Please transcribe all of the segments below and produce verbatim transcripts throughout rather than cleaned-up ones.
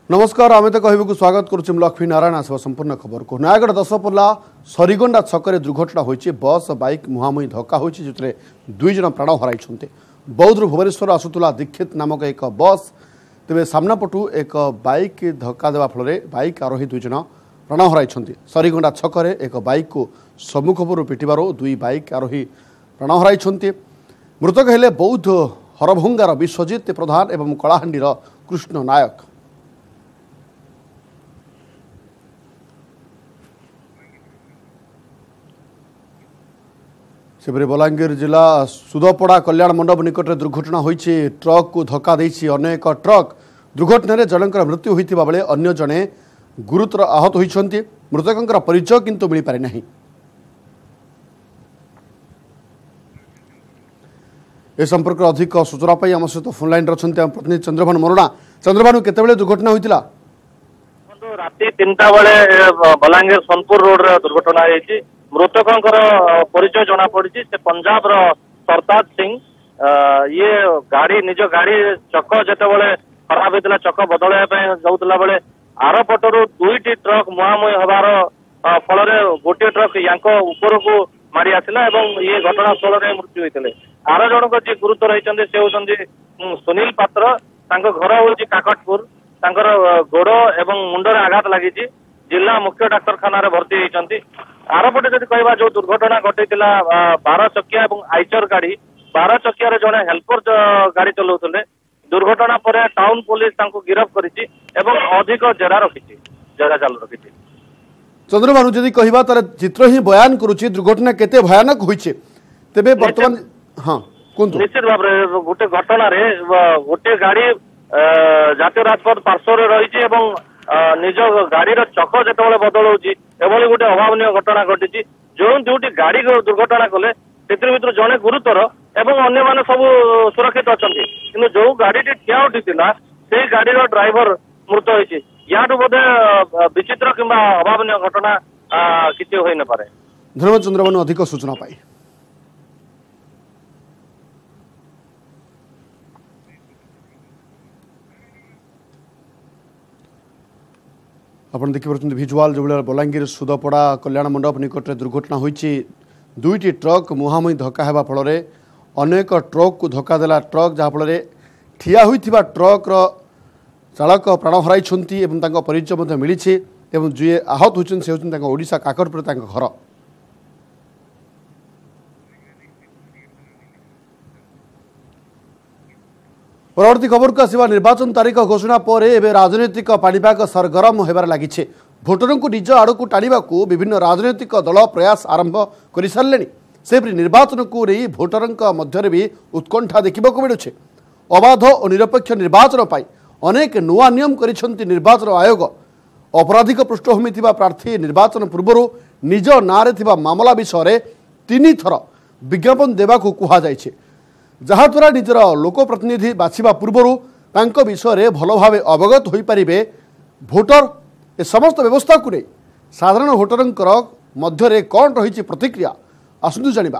नमस्कार आम तो कहबू स्वागत करुँ लक्ष्मी नारायण आसवा संपूर्ण खबर को नयागढ़ दशपल्ला सरीगंडा छकरे दुर्घटना होती बस बाइक मुहांमुही धक्का होती जो दुई जन प्राण हराई बौद्धरू भुवनेश्वर आसुला दीक्षित नामक एक बस तेज सामना पटू एक बाइक धक्का देवा फल बाइक आरोही दुई जन प्राण हराई सरीगंडा छकरे एक बाइक को सम्मुखपुर पिटार दुई बाइक आरोही प्राण हराई मृतक हेले बौद्ध हरभंगार विश्वजित प्रधान एवं कलाहांडीर कृष्ण नायक। सेपरी बलांगीर जिला सुदपड़ा कल्याण मंडप निकट में दुर्घटना होती ट्रक को धक्का देछि अनेक ट्रक दुर्घटन जनकर मृत्यु होता बेले अन्य जने गुरुतर आहत होती मृतकों परिचय किंतु मिल पारि नहीं। ए संपर्क अधिक सूचना पाई आम सहित फोन लाइन रही प्रतिनिधि चंद्रभानु मरणा। चंद्रभानु केते दुर्घटना होता राति तीनटा बेले बलांगीर सोनपुर रोड रे दुर्घटना होती मृतकों परिचय जना पड़ी से पंजाब सरताज सिंह ये गाड़ी निज गाड़ी चक जिते खराब होता चक बदल जाऊला बेले आर पटर दुईट ट्रक मुहांमुही हबार फल गोटे ट्रक या ऊपर को मारी आसला ये घटनास्थल में मृत्यु होते आर जनक जी गुरुतर होती से होती सुनील पात्र घर हूँ काकटपुर गोड़ एवं मुंडर आघात लगी जिला मुख्य डाक्तखाना भर्ती होती आरपटे जब कह जो दुर्घटना घटी बारह चकिया और आइचर गाड़ी बारह चकिया जड़े हेल्पर गाड़ी चलाऊे दुर्घटना पर टाउन पुलिस गिरफ कर अधिक जेरा रखी जेरा चालू रखी। चंद्रभानु जदि कहबा तार चित्र ही बयान करुच्ची दुर्घटना केते भयानक होइछे तेबे वर्तमान हां कोन निश्चित भाव रे गोटे घटना रे गोटे गाड़ी जातीय राजपथ पार्श्व रे रही निज गाड़ी चक जो बदल होली गोटे अभावन घटना घटी जो दुटी गाड़ी दुर्घटना कले भर जड़े गुरुतर एवं अन्य माने सब सुरक्षित अच्छा कि जो गाड़ी ठिया उठी से गाड़ी ड्राइवर मृत होती या बोधे विचित्र कि अभावन घटना किसी हो न पारे। धन्यवाद चंद्रभानु अधिक सूचना पाई। आपन देखि परछन विजुअल जो बलांगीर सुदपड़ा कल्याण मंडप निकट में दुर्घटना होती दुईटी ट्रक मुहांमुही धक्का हेबा फल अनेक ट्रक को धक्का देला ट्रक जहाँफल ठिया होइथिबा ट्रक रो चालक प्राण हराई परिचय मिली जी आहत होती से होती ओडिशा काकटपुर घर। परवर्ती खबर को आसवा निर्वाचन तारीख घोषणा पर एवं राजनैतिक पाणीपाग सरगरम होबार लगी भोटरों को निज आड़ को टाणा विभिन्न राजनैतिक दल प्रयास आरंभ कर सारे सेपरी निर्वाचन को नहीं भोटरों मध्य भी उत्कंठा देखा मिलूँ अबाध और निरपेक्ष निर्वाचन पर अनेक नुआ नियम कर निर्वाचन आयोग अपराधिक पृष्ठभूमि प्रार्थी निर्वाचन पूर्व निज नारे मामला विषय तीन थर विज्ञापन देवा कहुई जहाद्वारा निजर लोकप्रतिनिधि बाछा पूर्व विषय भल भाव अवगत हो पारे भोटर ए समस्त व्यवस्था को नहीं साधारण भोटरों मध्य कौन रही प्रतिक्रिया आसतु जानिबा।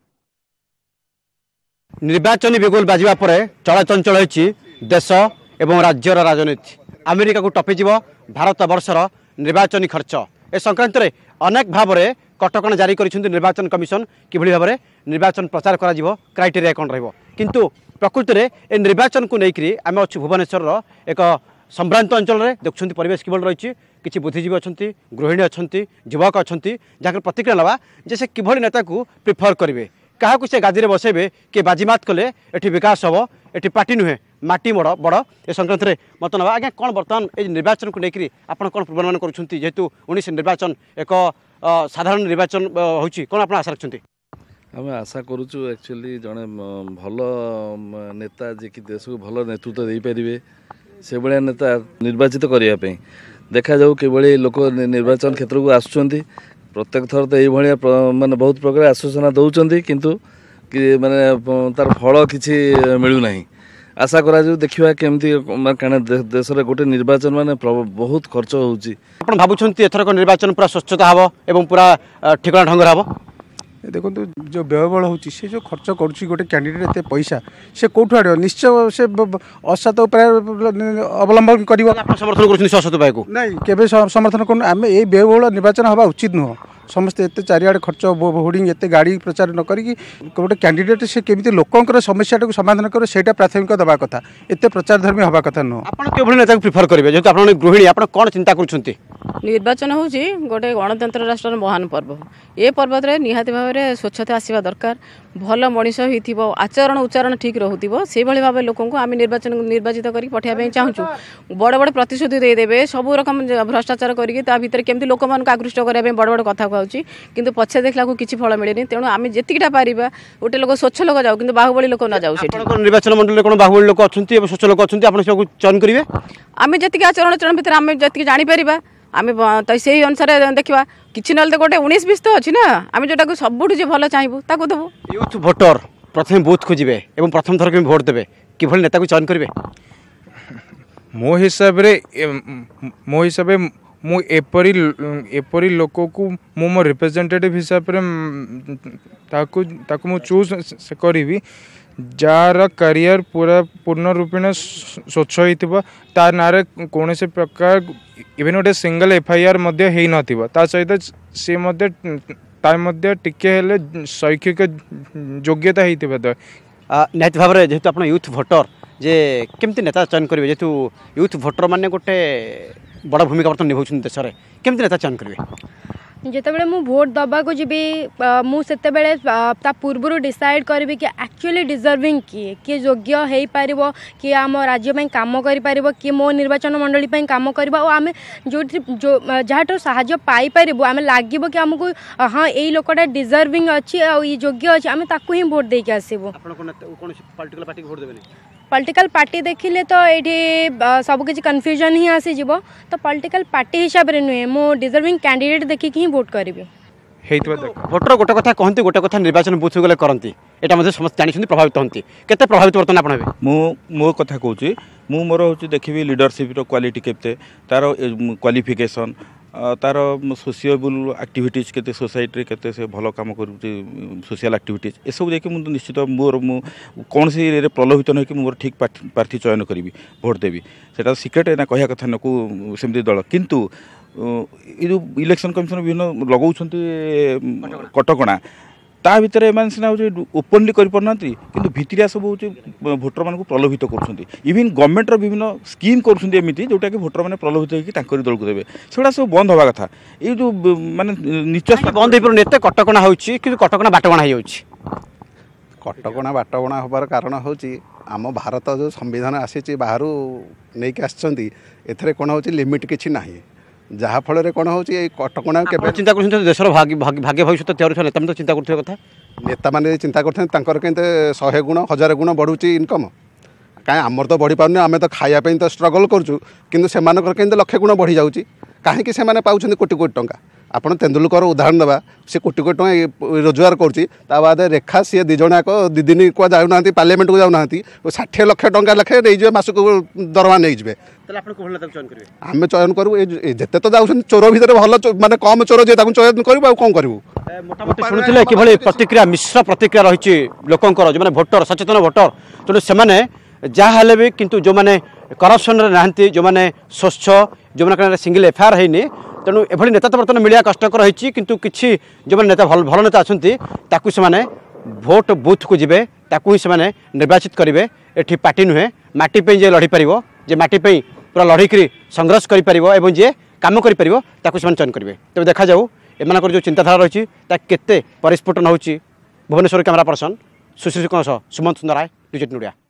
निर्वाचन बिगुल बाजिबा परे चलचंचल होइछि देश एवं राज्यर राजनीति अमेरिका को टपिज भारत वर्षर निर्वाचन खर्च ए संक्रांत में अनेक भाव में कटकणा जारी कर निर्वाचन कमिशन किभली भाव में निर्वाचन प्रचार करा क्राइटेरिया कौन रहिबो किंतु प्रकृति में ए निर्वाचन को लेकर आम अच्छे भुवनेश्वर एक संभ्रांत अंचल में देखुं परिवेश किभली रही किसी बुद्धिजीवी अच्छा गृहिणी अच्छा युवक अच्छा जहाँ प्रतिक्रिया नवा जे से किभली नेता को प्रिफर करेंगे क्या से गादी में बसैबे किए बाजीमात कले एटी विकास हम एटी पार्टी नुहे माटी बड़ बड़ ए संक्रांत में मत ना आज्ञा कौन बर्तमान ये निर्वाचन को लेकर आप पूर्वानुमान करेतु उन्नीस निर्वाचन एक साधारण निर्वाचन होची कौन आप आशा रखते आम आशा करुचु एक्चुअली जड़े भल नेता जे कि देश को भल नेतृत्व दे पारे से भाया नेता निर्वाचित करने देखा जाऊ कि लोक निर्वाचन क्षेत्र को आसुँच प्रत्येक थर तो ये माने बहुत प्रकार आश्वासन दौरान किंतु कि माने तार फल किसी मिलूना आशा करा देखा केमती कहीं देश में गोटे निर्वाचन माने बहुत खर्च होउची। आपण भाबुछंती एथरक निर्वाचन पूरा स्वच्छता हबो एवं पूरा ठिकना ढंगर हबो देखो जो व्ययबल हो जो खर्च करुच्ची गोटे कैंडिडेट एत पैसा से कौटू आड़ निश्चय से असत उपाय अवलंबन कर समर्थन कर नहीं केवे समर्थन कर आम ये व्ययबहुल निर्वाचन हवा उचित नुह समस्ते एत चारिआडे खर्च होर्डिंग एत गाड़ी प्रचार न करी गोटे कैंडिडेट से केमी लोकंर समस्या समाधान करे सेटा प्राथमिक दवा कथा एत प्रचार धर्मी हवा कथा नुह आप नेता प्रिफर करेंगे जेहतु आप गृहिणी आप कौन चिंता कर निर्वाचन हूँ गोटे गणतंत्र राष्ट्र महान पर्व ये पर्व निहाती भाव में स्वच्छता आसवा दरकार भल मनीष हो आचरण उच्चारण ठीक रोक से भाव लोक आम निर्वाचन निर्वाचित कर पठाइबा चाहूँ बड़ बड़ प्रतिश्रुति देदेवे सब रकम भ्रष्टाचार करके भितर केमती लोक मान आकृष्ट करने बड़ बड़ कथा कहूँ किंतु पछे देखला किसी फल मिले तेणु आम जीटा पारिबा गोटे लोक स्वच्छ लोक जाऊ कि बाहुबली लोक न जाऊ निर्वाचन मंडल कौन बाहुबली लोक अच्छा स्वच्छ लोक अच्छा आप चयन करेंगे आम जी आचरण चरण भितर आम जी जापर आम तो से अनुसार देखा किसी ना गोटे उन्नीस बीस तो अच्छी ना आम जोटा सबुठ जो भल चाहबू ताको देबू यूथ भोटर प्रथम बूथ को जीवे एवं प्रथम थर के भोट देवे किभली नेता को चयन करेंगे मो हिसाब रे मो हिसाब मु एपरी एपरी लोक को मु मो रिप्रेजेंटेटिव हिसाब रे ताकू ताकू मु चूज से करी जार करियर पूरा पूर्ण रूपेण स्वच्छ होइतिबा तार नारे कौन से प्रकार इवेन गोटे सिंगल एफआईआर मध्य हेई नथिबा ता सहित से मध्य टाइम मध्य टिके हेले शैक्षिक योग्यता हेइतिबा तो निहत भाव में जेहेतु आप यूथ भोटर जे केमती नेता चयन करेंगे जेहेतु यूथ भोटर माने गोटे बड़ भूमिका बर्तन निभाउछन देश में केमती नेता चयन करेंगे जितेबाला मु भोट दबा को जीबी मुझे ता पूर्व डिसाइड करी कि एक्चुअली डिजर्विंग किए किए योग्य हो पार किए आम राज्य काम कर किए मो निर्वाचन मंडली काम कर आम जो जो जहाँ साहाय्य पाइपर आम लगे कि आमको हाँ यही लोकटा डिजर्विंग अच्छी ये योग्य अच्छी आम ताकू ही भोट देके आसबू पॉलिटिकल पार्टी देखिले तो ये सब किसी कन्फ्यूजन ही आसीज तो पॉलिटिकल पार्टी हिसाब से नुहे मो डिजर्विंग कैंडिडेट देखिक ही भोट करी भोटर गोटे कथा कहते गोटे कथा निर्वाचन बूथ गले करती यहाँ समस्त जानी प्रभावित होती केते प्रभावित बर्तन आप मो कथा कहूँ मु मोर हूँ देखी लीडरशिप क्वालिटी केते तार क्वालिफिकेशन तार सोशिएबल एक्टिविटीज केते सोसाइटी केते से भल काम कर सोशल एक्टिविटीज ये सब देखिए मुझे निश्चित मोर मु कौन सी प्रलोभित न कि मोर ठीक प्रार्थी चयन करी भोट देवी सेटा सिक्रेट ना कह कथा नको सेमती दल किंतु ये जो इलेक्शन कमिशन विभिन्न लगाउछन्ती कटकणा ता भितर एम सीना हूँ ओपनली करना कि भितरिया सब हूँ भोटर मान प्रलोभित कर इवन गवर्नमेंट विभिन्न स्कीम करमती जोटा कि भोटर मैंने प्रलोभित होकर दल को देवे से सब बंद हवा कथा ये जो माने नीच बंद हो पारे कटकणा होटकणा बाटबणा हो कटकणा बाटबणा हबार कारण हूँ आम भारत जो संविधान आसी बाहर नहीं एथरे कौन हो लिमिट किसी ना जहाँ फल कौन हो कटकणा के चिंता कर देशर भाग्य भविष्य तैयार नेता तो चिंता कर कथा नेता मैंने चिंता करते शहे गुण हजार गुण बढ़ुची इनकम कहीं आमर तो बढ़ी पारे आम तो खायापी तो स्ट्रगल करूँ कि लक्षे गुण बढ़ी जाऊँगी कहीं से पाँच कोटी कोटी टंका आपड़ तेंदुलकर उदाहरण देवा सी कोटी कोटी टंका रोजगार कर रेखा सी दिज जाक दी दिन को जाऊना पार्लियामेंट को जाऊना षाठी लक्ष टंका लेखे नहीं मासक दरमा नहीं आम चयन करूँ जिते तो जाऊँ चोर भितर भल माने कम चोर जे चयन करूँ कौन करूँ मोटामोटी शुणुले कि प्रतिक्रिया मिश्र प्रतिक्रिया रही लोकंर जो भोटर सचेतन भोटर तेणु से जहाँ भी किंतु जो मैंने करप्शन नहांती जो मैंने स्वच्छ जो मैंने सिंगल एफआईआर है तेणु एभली नेता तो बर्तमान मिलिया कष्टकर रही किंतु किसी जो मैंने नेता भल भल नेता अच्छा से भोट बूथ को जीवे ताकू ही से निर्वाचित करेंगे एटी पार्टी नुहे माटी पे जे लड़ी पार जे माटी पे पूरा लड़की संघर्ष कर जे कम कर चयन करेंगे तेज देखा जाऊ एम जो चिंताधारा रही केते परिस्फुटन हो Bhubaneswar camera person Sushri Sumanta Sundar Rai digit media.